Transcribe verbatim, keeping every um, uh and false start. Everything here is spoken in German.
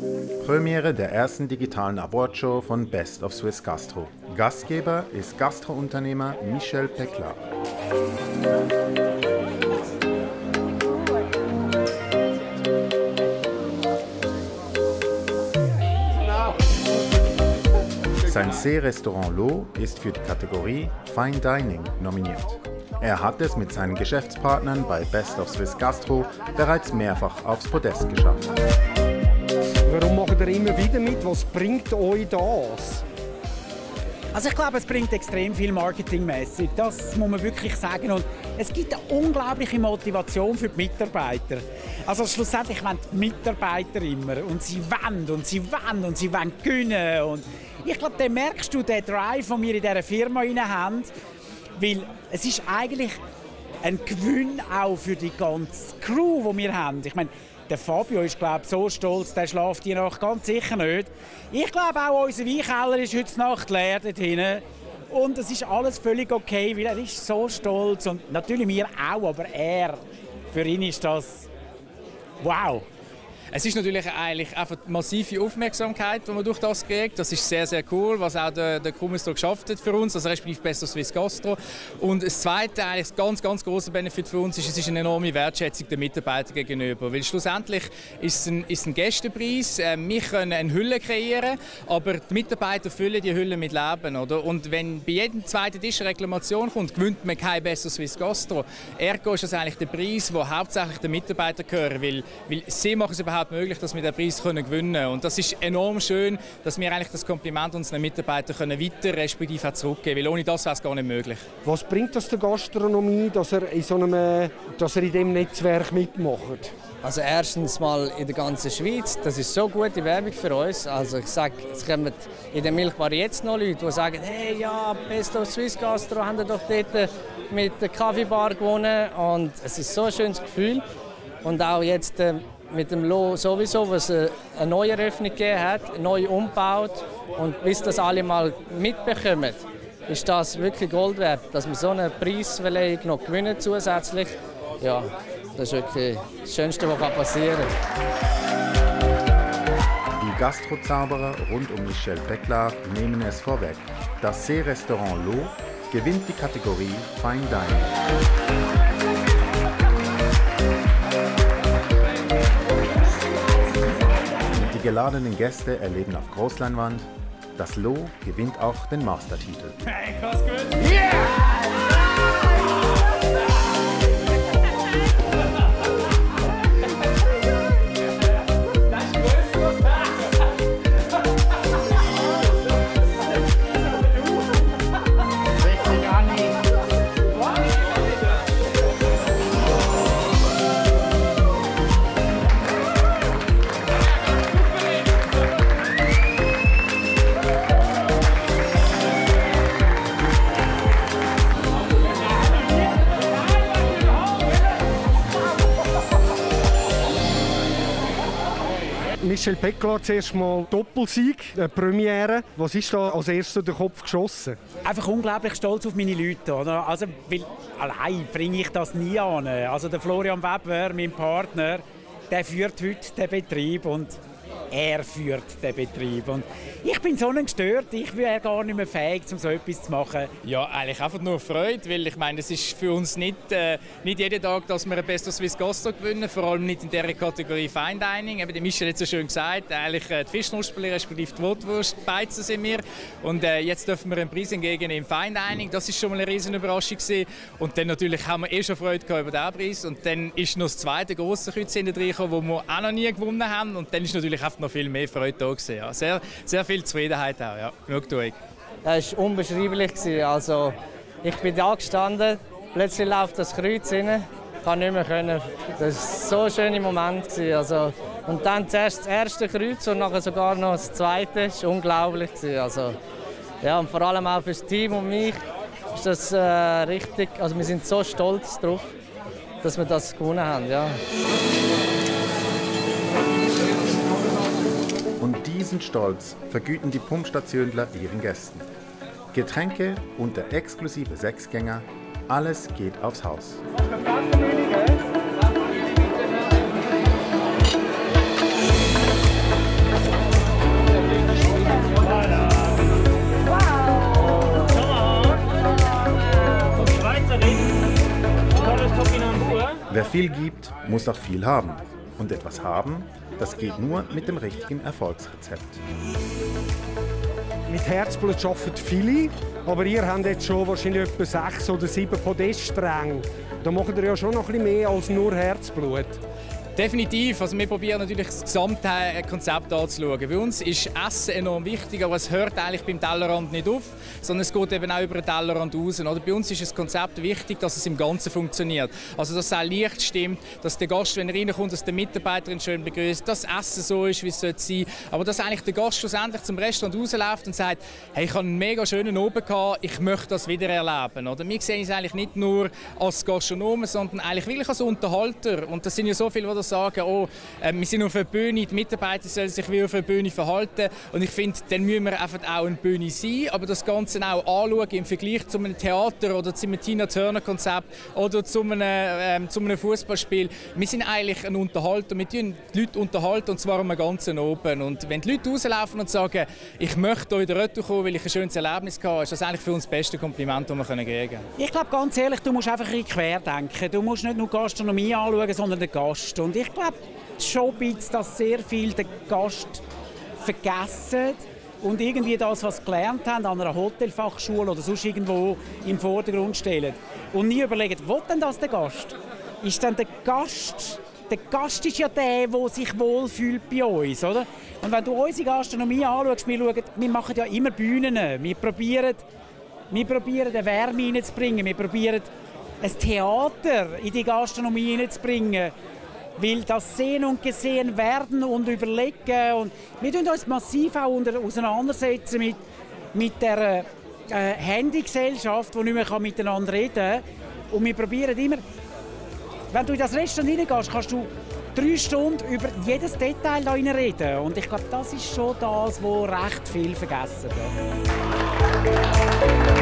Premiere der ersten digitalen Awardshow von Best of Swiss Gastro. Gastgeber ist Gastrounternehmer Michel Pecklar. Sein See-Restaurant L'Eau ist für die Kategorie Fine Dining nominiert. Er hat es mit seinen Geschäftspartnern bei Best of Swiss Gastro bereits mehrfach aufs Podest geschafft. Warum macht ihr immer wieder mit? Was bringt euch das? Also ich glaube, es bringt extrem viel marketingmäßig. Das muss man wirklich sagen. Und es gibt eine unglaubliche Motivation für die Mitarbeiter. Also schlussendlich wollen die Mitarbeiter immer. Und sie wollen und sie wollen und sie wollen gewinnen. Und ich glaube, dann merkst du den Drive, den wir in dieser Firma haben. Weil es ist eigentlich ein Gewinn auch für die ganze Crew, die wir haben. Ich meine, der Fabio ist, glaube ich, so stolz, der schläft die Nacht ganz sicher nicht. Ich glaube auch, unser Weinkeller ist heute Nacht leer dort hinten. Und es ist alles völlig okay, weil er ist so stolz. Und natürlich wir auch, aber er, für ihn ist das wow. Es ist natürlich eigentlich einfach massive Aufmerksamkeit, die man durch das kriegt. Das ist sehr, sehr cool, was auch der, der Kummersdorf geschafft hat für uns, also respektive Best of Swiss Gastro. Und das Zweite, eigentlich ganz, ganz grosser Benefit für uns ist, es ist eine enorme Wertschätzung den Mitarbeitern gegenüber. Weil schlussendlich ist es ein, ist ein Gästepreis. Wir können eine Hülle kreieren, aber die Mitarbeiter füllen die Hülle mit Leben. Oder? Und wenn bei jedem zweiten Tisch eine Reklamation kommt, gewinnt man kein Best of Swiss Gastro. Ergo ist das eigentlich der Preis, der hauptsächlich den Mitarbeitern gehört, weil, weil sie machen es überhaupt möglich, dass wir den Preis gewinnen können. Und das ist enorm schön, dass wir eigentlich das Kompliment unseren Mitarbeitern können weiter respektive auch zurückgeben, weil ohne das wäre es gar nicht möglich. Was bringt das der Gastronomie, dass er in so einem, dass er in diesem Netzwerk mitmacht? Also erstens mal in der ganzen Schweiz, das ist so gute Werbung für uns. Also ich sage, es kommen in der Milchbar jetzt noch Leute, die sagen, hey ja, Best of Swiss Gastro haben wir doch dort mit der Kaffeebar gewonnen. Und es ist so ein schönes Gefühl. Und auch jetzt äh, mit dem L'Eau sowieso, was eine neue Eröffnung gegeben hat, neu umgebaut. Und bis das alle mal mitbekommen, ist das wirklich Gold wert, dass wir so eine Preisverleihung noch gewinnen zusätzlich. Ja, das ist wirklich das Schönste, was passieren kann. Die Gastrozauberer rund um Michel Pecklar nehmen es vorweg. Das See-Restaurant L'Eau gewinnt die Kategorie Fine Dining. Die geladenen Gäste erleben auf Großleinwand, das L'Eau gewinnt auch den Mastertitel. Hey, was gut? Yeah! Michel Pecklar, zuerst mal Doppelsieg, eine Premiere. Was ist da als erstes durch den Kopf geschossen? Einfach unglaublich stolz auf meine Leute. Oder? Also, weil allein bringe ich das nie an. Also der Florian Weber, mein Partner, der führt heute den Betrieb und er führt den Betrieb. Und ich bin so gestört, ich wäre gar nicht mehr fähig, um so etwas zu machen. Ja, eigentlich einfach nur Freude, weil ich meine, es ist für uns nicht, äh, nicht jeden Tag, dass wir ein Best of Swiss Gastro gewinnen, vor allem nicht in dieser Kategorie Fine Dining. Eben, der Michel hat so schön gesagt, eigentlich äh, die Fischknusperli respektive die Rotwurst, Beizen sind wir. Und äh, jetzt dürfen wir einen Preis entgegen im Fine Dining. Das ist schon mal eine riesen Überraschung gewesen. Und dann natürlich haben wir eh schon Freude gehabt über diesen Preis. Und dann ist noch das zweite grosse Kreuz hinterher, wo wir auch noch nie gewonnen haben. Und dann ist natürlich einfach noch viel mehr Freude da gewesen. Ja. Sehr, sehr viel Zufriedenheit auch, ja. Genugtuung. Das war unbeschreiblich. Also, ich bin da gestanden, plötzlich läuft das Kreuz rein, ich konnte nicht mehr können. Das war so ein schöner Moment. Also, und dann zuerst das erste Kreuz und nachher sogar noch das zweite. Das war unglaublich. Also, ja, und vor allem auch für das Team und mich ist das äh, richtig. Also, wir sind so stolz darauf, dass wir das gewonnen haben. Ja. Und diesen Stolz vergüten die Pumpstationler ihren Gästen. Getränke und der exklusive Sechsgänger, alles geht aufs Haus. viel gibt, muss auch viel haben. Und etwas haben, das geht nur mit dem richtigen Erfolgsrezept. Mit Herzblut arbeiten viele, aber ihr habt jetzt schon wahrscheinlich etwa sechs oder sieben Podeststränge. Da macht ihr ja schon noch ein bisschen mehr als nur Herzblut. Definitiv. Also wir probieren natürlich das gesamte Konzept anzuschauen. Bei uns ist Essen enorm wichtig, aber es hört eigentlich beim Tellerrand nicht auf, sondern es geht eben auch über den Tellerrand raus. Oder bei uns ist das Konzept wichtig, dass es im Ganzen funktioniert. Also dass es auch Licht stimmt, dass der Gast, wenn er reinkommt, dass der Mitarbeiterin schön begrüßt, dass das Essen so ist, wie es sein sollte. Aber dass eigentlich der Gast schlussendlich zum Restaurant rausläuft und sagt, hey, ich habe einen mega schönen Oben gehabt, ich möchte das wieder erleben. Oder wir sehen es eigentlich nicht nur als Gastronomen, sondern eigentlich wirklich als Unterhalter. Und das sind ja so viele, die das sagen, oh, äh, wir sind auf einer Bühne, die Mitarbeiter sollen sich wie auf einer Bühne verhalten. Und ich finde, dann müssen wir einfach auch eine Bühne sein, aber das Ganze auch anschauen im Vergleich zu einem Theater oder zu einem Tina-Turner-Konzept oder zu einem, ähm, zu einem Fußballspiel. Wir sind eigentlich ein Unterhalter, wir unterhalten die Leute unterhalten, und zwar am ganzen Oben. Und wenn die Leute rauslaufen und sagen, ich möchte hier in der Retour kommen, weil ich ein schönes Erlebnis hatte, ist das eigentlich für uns das beste Kompliment, das wir geben können. Ich glaube, ganz ehrlich, du musst einfach ein bisschen querdenken. Du musst nicht nur Gastronomie anschauen, sondern den Gast. Und ich glaube schon ein bisschen, dass sehr viel den Gast vergessen und irgendwie das, was sie gelernt haben, an einer Hotelfachschule oder sonst irgendwo im Vordergrund stellen. Und nie überlegen, will denn das der Gast? Ist denn der Gast, der Gast ist ja der, der sich wohlfühlt bei uns, oder? Und wenn du unsere Gastronomie anschaust, wir, schauen, wir machen ja immer Bühnen. Wir probieren, wir probieren eine Wärme hineinzubringen. Wir probieren ein Theater in die Gastronomie hineinzubringen. Weil das sehen und gesehen werden und überlegen. Und wir tun uns massiv auch auseinandersetzen mit, mit der äh, Handygesellschaft, die nicht mehr miteinander reden kann. Und wir probieren immer, wenn du in das Restaurant hineingehst, kannst du drei Stunden über jedes Detail da reden. Und ich glaube, das ist schon das, was recht viel vergessen wird.